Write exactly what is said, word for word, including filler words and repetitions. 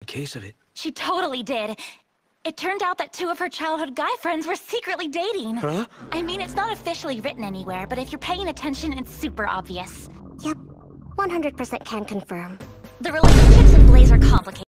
case of it. She totally did. It turned out that two of her childhood guy friends were secretly dating. Huh? I mean, it's not officially written anywhere, but if you're paying attention, it's super obvious. Yep, one hundred percent can confirm. The relationships in Blaze are complicated.